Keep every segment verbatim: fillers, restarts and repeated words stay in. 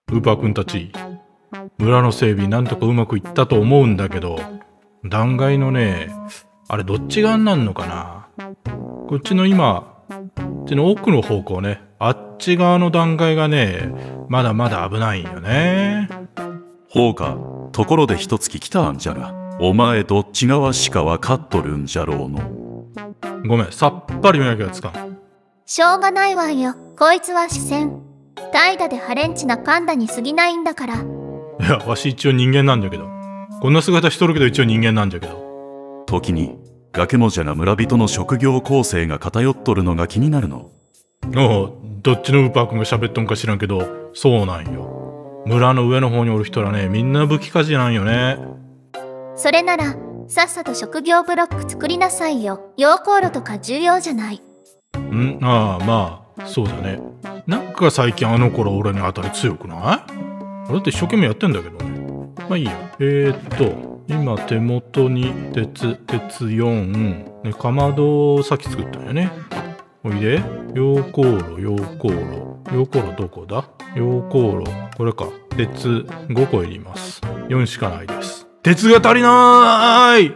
ウーパーくんたち。村の整備なんとかうまくいったと思うんだけど、断崖のね、あれどっち側になるのかな。こっちの今、こっちの奥の方向ね、あっち側の断崖がね、まだまだ危ないんよね。 ほうか。ところで一つ聞きたんじゃが、お前どっち側しか分かっとるんじゃろうの。 ごめん、さっぱり見なきゃつかん。 しょうがないわよ。こいつは視線。怠惰でハレンチなパンダに過ぎないんだから。 いや、わし一応人間なんじゃけど。こんな姿しとるけど一応人間なんじゃけど。 時に、崖もじゃが村人の職業構成が偏っとるのが気になるの。 おう、どっちのウーパーくんが喋っとんか知らんけど、そうなんよ。村の上の方におる人らね、みんな武器家事なんよね。 それなら、さっさと職業ブロック作りなさいよ。溶鉱炉とか重要じゃない。 んああ、まあ、そうだね。なんか最近あの頃俺に当たり強くない？俺だって一生懸命やってんだけどね。まあいいや。えー、っと、今手元に鉄、鉄よん、ね、かまどをさっき作ったんよね。おいで。溶鉱炉、溶鉱炉。溶鉱炉どこだ？溶鉱炉。これか。鉄ごこいります。よんしかないです。鉄が足りなーい！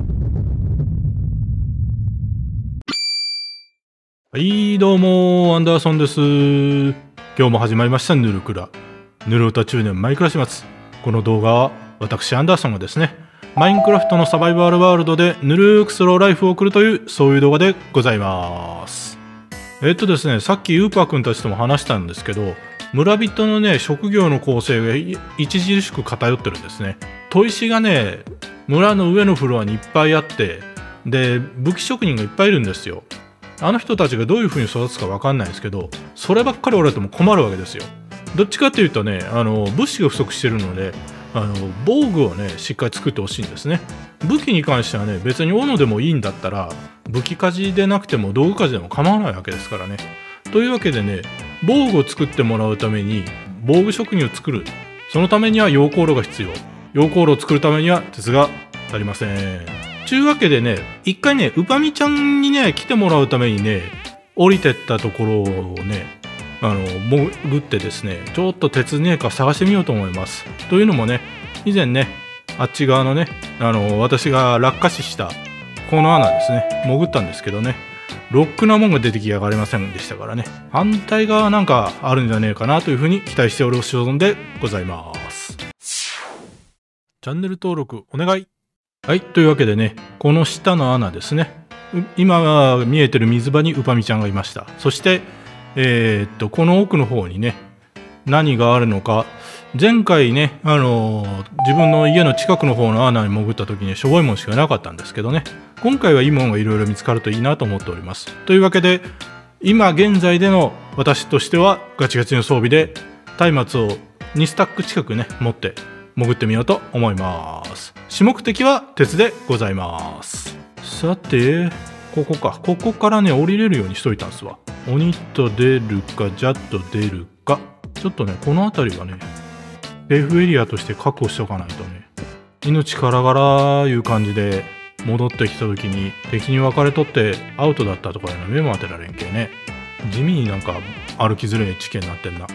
はい、どうも、アンダーソンです。今日も始まりました、ぬるくら。ぬるうた中年マイクラ始末。この動画は、私、アンダーソンがですね、マインクラフトのサバイバルワールドでぬるーくスローライフを送るという、そういう動画でございます。えっとですね、さっきウーパーくんたちとも話したんですけど、村人のね、職業の構成が著しく偏ってるんですね。砥石がね、村の上のフロアにいっぱいあって、で、武器職人がいっぱいいるんですよ。あの人たちがどういう風に育つか分かんないですけど、そればっかりおられても困るわけですよ。どっちかっていうとね、あの物資が不足してるので、あの防具をねしっかり作ってほしいんですね。武器に関してはね、別に斧でもいいんだったら武器鍛冶でなくても道具鍛冶でも構わないわけですからね。というわけでね、防具を作ってもらうために防具職人を作る、そのためには溶鉱炉が必要。溶鉱炉を作るためには鉄が足りません。ちゅうわけでね、一回ね、ウパミちゃんにね、来てもらうためにね、降りてったところをね、あの、潜ってですね、ちょっと鉄ねえか探してみようと思います。というのもね、以前ね、あっち側のね、あの、私が落下死したこの穴ですね、潜ったんですけどね、ロックなもんが出てきやがりませんでしたからね、反対側なんかあるんじゃねえかなというふうに期待しておる所存でございます。チャンネル登録お願い。はい、というわけでね、この下の穴ですね。今見えてる水場にウパミちゃんがいました。そして、えー、っと、この奥の方にね、何があるのか。前回ね、あのー、自分の家の近くの方の穴に潜った時にしょぼいもんしかなかったんですけどね。今回はいいもんがいろいろ見つかるといいなと思っております。というわけで、今現在での私としてはガチガチの装備で、松明をにスタック近くね、持って、潜ってみようと思います。主目的は鉄でございます。さて、ここか。ここからね、降りれるようにしといたんですわ。鬼と出るか、ジャッと出るか。ちょっとね、この辺りはね、セーフエリアとして確保しとかないとね、命からがらいう感じで戻ってきた時に敵に分かれとってアウトだったとかいうの目も当てられんけね。地味になんか歩きづらい地形になってんな。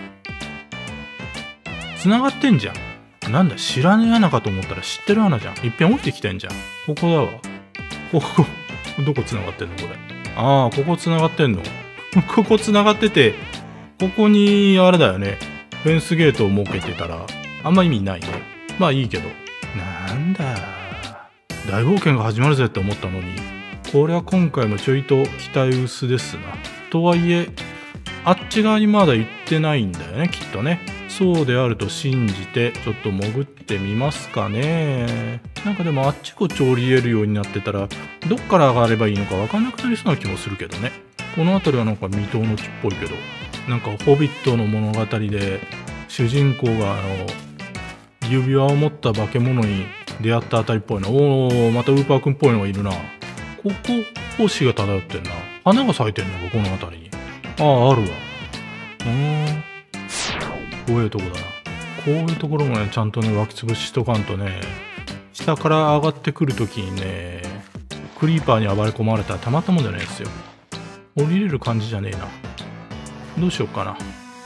繋がってんじゃん。なんだ、知らねえ穴かと思ったら知ってる穴じゃん。いっぺん降りてきてんじゃん。ここだわ。ここ、どこ繋がってんのこれ。ああ、ここ繋がってんの。ここ繋がってて、ここに、あれだよね。フェンスゲートを設けてたら、あんま意味ないね。まあいいけど。なんだ。大冒険が始まるぜって思ったのに、これは今回もちょいと期待薄ですな。とはいえ、あっち側にまだ行ってないんだよね、きっとね。そうであると信じてちょっと潜ってみますかね。なんかでもあっちこっち降りれるようになってたらどっから上がればいいのか分かんなくなりそうな気もするけどね。この辺りはなんか未踏の地っぽいけど、なんかホビットの物語で主人公があの指輪を持った化け物に出会ったあたりっぽいな。おー、またウーパーくんっぽいのがいるな。ここ星が漂ってんな。花が咲いてんのかこの辺りに。ああ、あるわ。うーん、怖いとこだな。こういうところもね、ちゃんとね、湧き潰ししとかんとね、下から上がってくるときにね、クリーパーに暴れ込まれたらたまったもんじゃないですよ。降りれる感じじゃねえな。どうしようかな。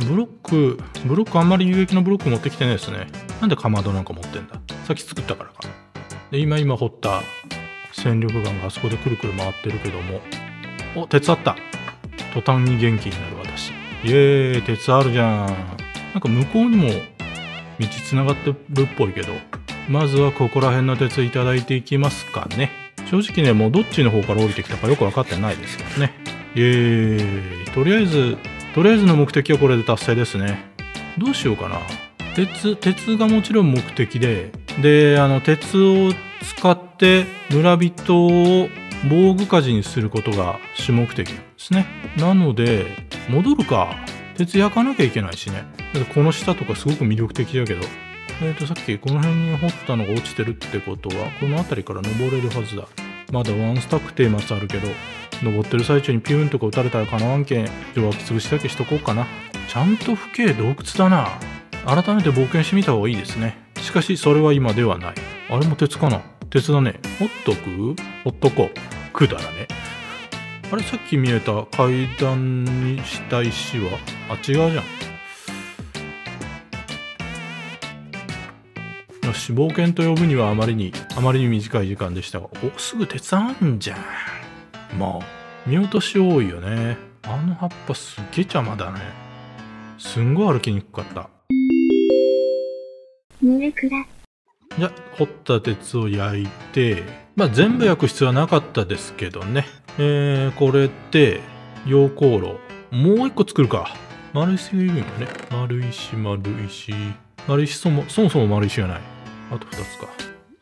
ブロックブロックあんまり有益なブロック持ってきてないですね。なんでかまどなんか持ってんだ。さっき作ったからか。で今今掘った戦力岩があそこでくるくる回ってるけども、お鉄あった。途端に元気になる私。イエーイ、鉄あるじゃん。なんか向こうにも道つながってるっぽいけど、まずはここら辺の鉄いただいていきますかね。正直ね、もうどっちの方から降りてきたかよく分かってないですけどね。イエーイ、とりあえずとりあえずの目的はこれで達成ですね。どうしようかな。鉄鉄がもちろん目的で、であの鉄を使って村人を防具火事にすることが主目的なんですね。なので戻るか。鉄焼かなきゃいけないしね。だってこの下とかすごく魅力的だけど、えーとさっきこの辺に掘ったのが落ちてるってことはこの辺りから登れるはずだ。まだワンスタックテーマあるけど、登ってる最中にピューンとか撃たれたらかなわんけん上脇潰しだけしとこうかな。ちゃんと不景洞窟だな。改めて冒険してみた方がいいですね。しかしそれは今ではない。あれも鉄かな。鉄だね。ほっとくほっとこう。くだらね。あれさっき見えた階段にした石はあ違うじゃん。よし、冒険と呼ぶにはあまりにあまりに短い時間でしたが、おすぐ鉄あんじゃん。まあ見落とし多いよね。あの葉っぱすっげえ邪魔だね。すんごい歩きにくかった。 ぬるくら。 じゃあ掘った鉄を焼いて、まあ全部焼く必要はなかったですけどね。えー、これで溶鉱炉もう一個作るか。丸石がいるんよね。丸石丸石丸石、そもそもそも丸石がない。あとふたつか。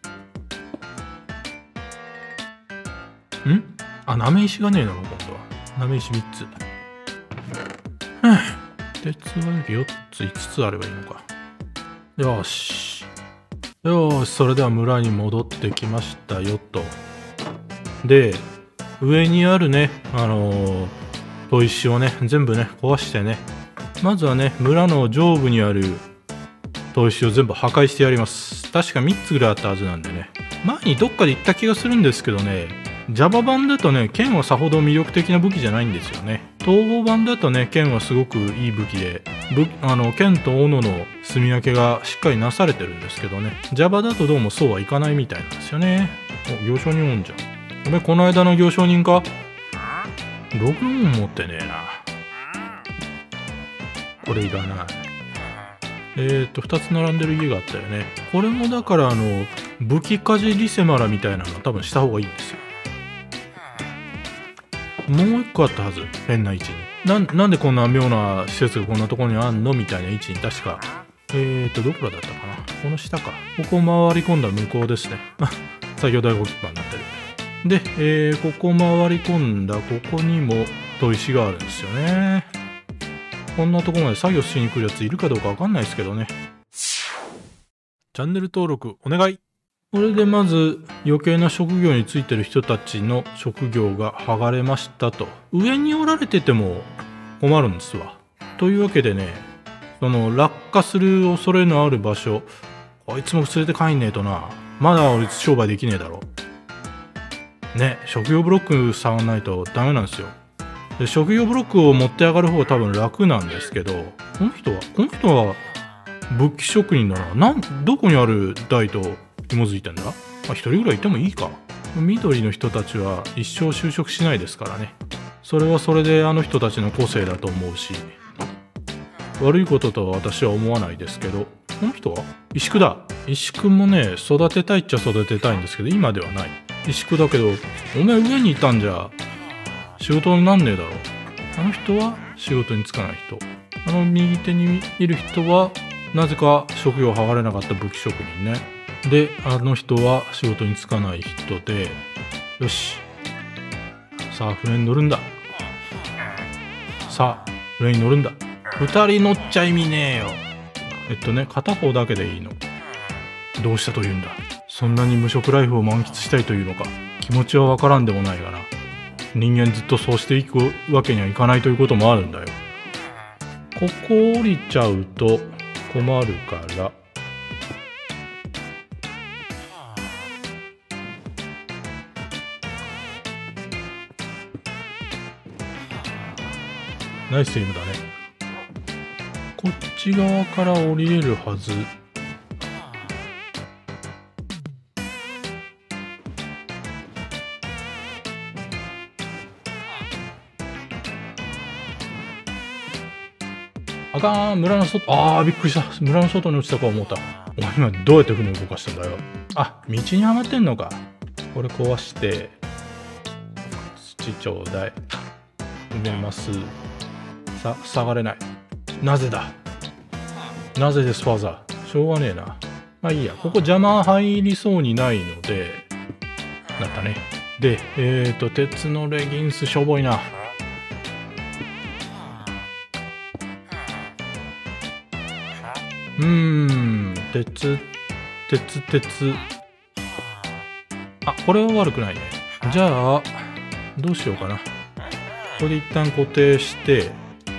んあ、なめ石がねえのか今度は。なめ石みっつ。はぁ、鉄はよっついつつあればいいのか。よしよーし、それでは村に戻ってきましたよと。で上にあるねあのー、砥石をね全部ね壊してね、まずはね村の上部にある砥石を全部破壊してやります。確かみっつぐらいあったはずなんでね。前にどっかで言った気がするんですけどね、 Java 版だとね剣はさほど魅力的な武器じゃないんですよね。統合版だとね剣はすごくいい武器で、武あの剣と斧の住み分けがしっかりなされてるんですけどね、 Java だとどうもそうはいかないみたいなんですよね。お、行商人おんじゃん。おめえこの間の行商人か。ろくのもん持ってねえな。これいらない。えーとふたつ並んでる家があったよね。これもだからあの武器かじリセマラみたいなの多分した方がいいんですよ。もう一個あったはず、変な位置に。な ん, なんでこんな妙な施設がこんなところにあんのみたいな位置に確か。えーとどこらだったかな。この下か。ここを回り込んだ向こうですね。作業台置き場になってる。で、えー、ここ回り込んだここにも砥石があるんですよね。こんなとこまで作業しに来るやついるかどうかわかんないですけどね。チャンネル登録お願い。これでまず余計な職業についてる人たちの職業が剥がれましたと。上におられてても困るんですわ。というわけでね、その落下する恐れのある場所、こいつも連れて帰んねえとな。まだ俺商売できねえだろ。ね、職業ブロック触らないとダメなんですよ。で職業ブロックを持って上がる方が多分楽なんですけど、この人はこの人は武器職人だな。なんどこにある台と紐づいてんだ。まあ、一人ぐらいいてもいいか。緑の人たちは一生就職しないですからね。それはそれであの人たちの個性だと思うし、悪いこととは私は思わないですけど、この人は石工だ。石工もね育てたいっちゃ育てたいんですけど今ではない。石工だけどお前上にいたんじゃ仕事になんねえだろ。あの人は仕事に就かない人。あの右手にいる人はなぜか職業を剥がれなかった武器職人ね。であの人は仕事に就かない人で、よしさあ船に乗るんだ。さあ船に乗るんだ。二人乗っちゃ意味ねえよ。えっとね片方だけでいいの。どうしたというんだ。そんなに無職ライフを満喫したいというのか。気持ちはわからんでもないがな。人間ずっとそうしていくわけにはいかないということもあるんだよ。ここ降りちゃうと困るから、ナイスセーブだね。 ち側から降りれるはず。あかん、村の外、あー、びっくりした。村の外に落ちたか思った。お前今どうやって船動かしたんだよ。あ、道にはまってんのか。これ壊して、土ちょうだい。埋めます。さ、下がれない。なぜだ。なぜです、ファーザー。しょうがねえな。まあいいや。ここ邪魔入りそうにないので、なったね。で、えーと、鉄のレギンスしょぼいな。うーん、鉄、鉄、鉄。あ、これは悪くないね。じゃあ、どうしようかな。ここで一旦固定して、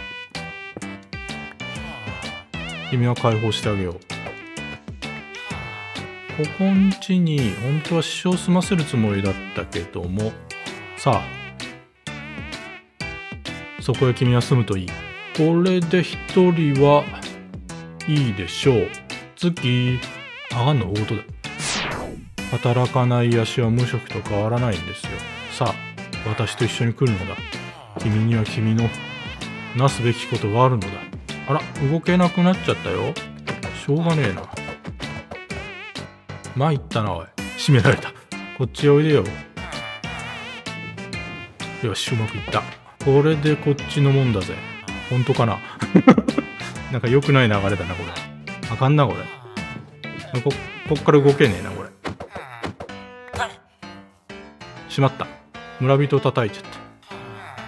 君は解放してあげよう。ここんちに、本当は支障を済ませるつもりだったけども、さあ、そこへ君は住むといい。これで一人は、いいでしょう。月、上がんの大事だ。働かない足は無職と変わらないんですよ。さあ、私と一緒に来るのだ。君には君のなすべきことがあるのだ。あら、動けなくなっちゃったよ。しょうがねえな。参ったな、おい。閉められた。こっちおいでよ。よし、うまくいった。これでこっちのもんだぜ。ほんとかな。なんか良くない流れだな、これ。あかんな、これ。こ、こっから動けねえな、これ。しまった。村人を叩いちゃった。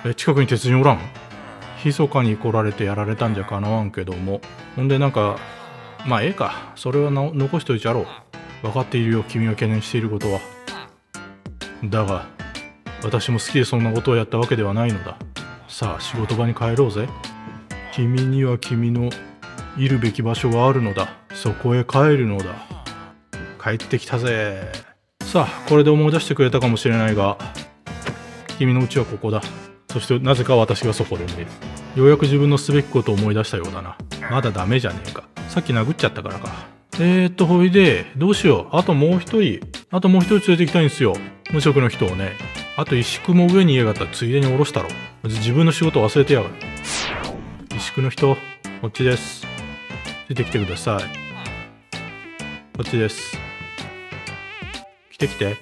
え、近くに鉄人おらん？密かに来られてやられたんじゃかなわんけども。ほんでなんか、まあええか。それはな残しといちゃろう。分かっているよ、君が懸念していることは。だが、私も好きでそんなことをやったわけではないのだ。さあ、仕事場に帰ろうぜ。君には君のいるべき場所があるのだ。そこへ帰るのだ。帰ってきたぜ。さあ、これで思い出してくれたかもしれないが、君の家はここだ。そしてなぜか私がそこで寝る。ようやく自分のすべきことを思い出したようだな。まだダメじゃねえか。さっき殴っちゃったからか。えーっと、ほいで、どうしよう。あともう一人。あともう一人連れて行きたいんですよ。無職の人をね。あと石工も上に家があったらついでに下ろしたろ。自分の仕事忘れてやがる。石工の人、こっちです。出てきてください。こっちです。来て来て。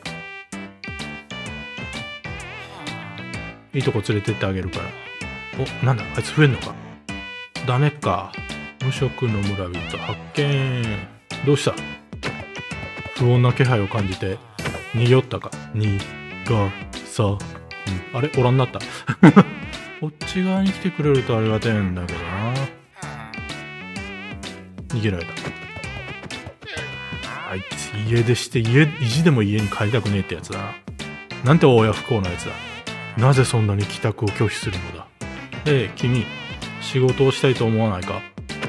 いいとこ連れてってあげるから。お、なんだ、あいつ増えんのか。ダメか。無職の村人発見。どうした？不穏な気配を感じて、逃げよったか。に、が、さ、うん。あれおらんなった。こっち側に来てくれるとありがたいんだけどな。逃げられた。あいつ家出して家、意地でも家に帰りたくねえってやつだな。なんて親不幸なやつだ。なぜそんなに帰宅を拒否するのだ。ええ、君、仕事をしたいと思わないか？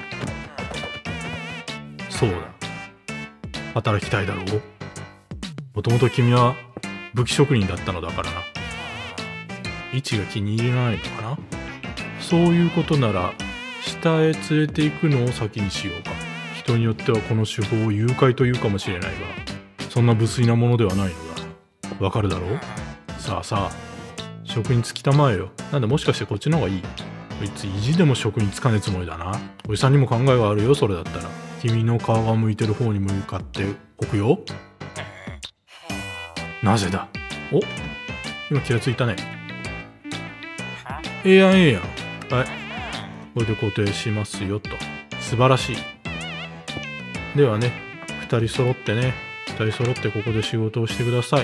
そうだ。働きたいだろう？もともと君は武器職人だったのだからな。位置が気に入らないのかな？そういうことなら、下へ連れて行くのを先にしようか。人によってはこの手法を誘拐というかもしれないが、そんな無粋なものではないのだ。わかるだろう？さあさあ、職に就きたまえよ。なんだ、もしかしてこっちの方がいい？こいつ意地でも職に就かねえつもりだな。おじさんにも考えがあるよ、それだったら。君の顔が向いてる方に向かって置くよ。なぜだ？お、今気がついたね。ええやんええやん。はい。これで固定しますよと。素晴らしい。ではね、二人揃ってね、二人揃ってここで仕事をしてください。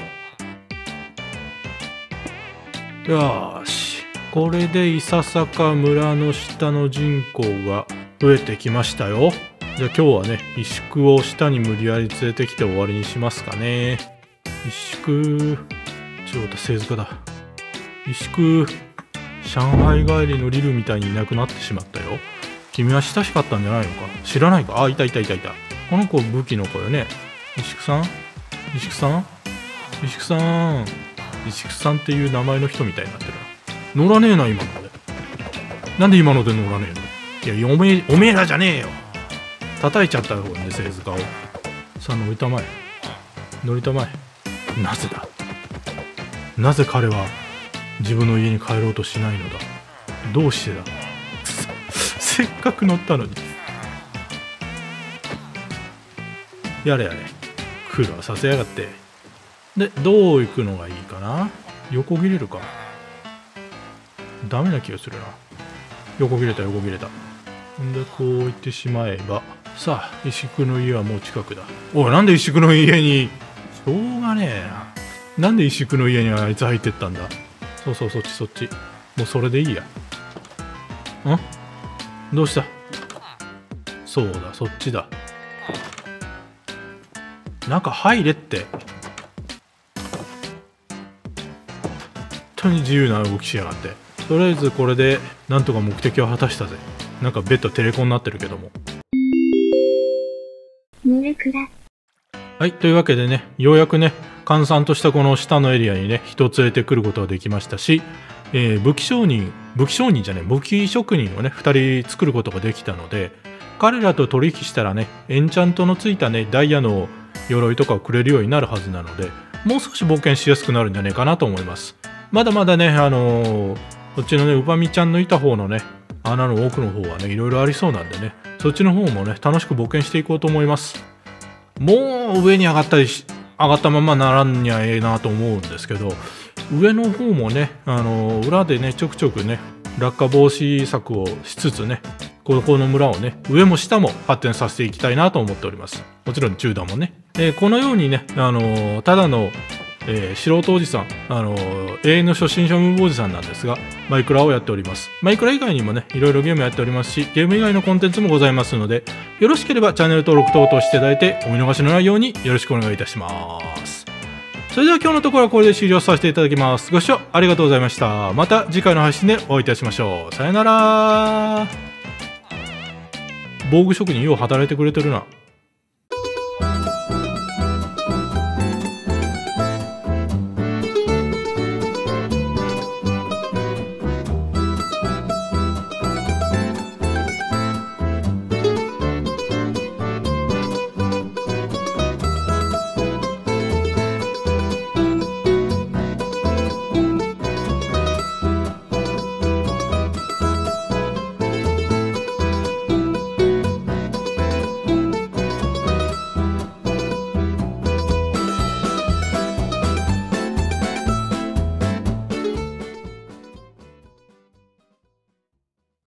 よーし。これでいささか村の下の人口が増えてきましたよ。じゃあ今日はね、石工を下に無理やり連れてきて終わりにしますかね。石工、ちょっと製図家だ。石工、上海帰りのリルみたいにいなくなってしまったよ。君は親しかったんじゃないのか？知らないか？あ、いたいたいたいた。この子武器の子よね。石工さん？石工さん？石工さん。石工さんっていう名前の人みたいになってるな。乗らねえな、今ので。なんで今ので乗らねえの？ いやおめえおめえらじゃねえよ。叩いちゃったよね製塚を。さあ乗りたまえ乗りたまえ。なぜだ、なぜ彼は自分の家に帰ろうとしないのだ。どうしてだ。せっかく乗ったのに。やれやれ苦労させやがって。でどう行くのがいいかな。横切れるか。ダメな気がするな。横切れた横切れた。んでこう行ってしまえば、さあ石工の家はもう近くだ。おいなんで石工の家に。しょうがねえな。なんで石工の家にあいつ入ってったんだ。そうそうそっちそっち。もうそれでいいや。んどうした。そうだそっちだ。中入れって。本当に自由な動きしやがって。とりあえずこれでなんとか目的を果たしたぜ。なんかベッドテレコになってるけども。 ぬるくら。 はい、というわけでね、ようやくね閑散としたこの下のエリアにね人を連れてくることができましたし、えー、武器商人武器商人じゃない武器職人をねふたり作ることができたので、彼らと取引したらねエンチャントのついたねダイヤの鎧とかをくれるようになるはずなので、もう少し冒険しやすくなるんじゃないかなと思います。まだまだねあのー、こっちのねウバミちゃんのいた方のね穴の奥の方はねいろいろありそうなんでね、そっちの方もね楽しく冒険していこうと思います。もう上に上がったりし上がったままならんにゃええなと思うんですけど、上の方もねあのー、裏でねちょくちょくね落下防止策をしつつねここの村をね上も下も発展させていきたいなと思っております。もちろん中段もね、えー、このようにね、あのー、ただの、えー、素人おじさん、あのー、永遠の初心者ムーブおじさんなんですがマイクラをやっております。マイクラ以外にもねいろいろゲームやっておりますし、ゲーム以外のコンテンツもございますので、よろしければチャンネル登録等々していただいてお見逃しのないようによろしくお願いいたします。それでは今日のところはこれで終了させていただきます。ご視聴ありがとうございました。また次回の配信でお会いいたしましょう。さよなら。防具職人よう働いてくれてるな。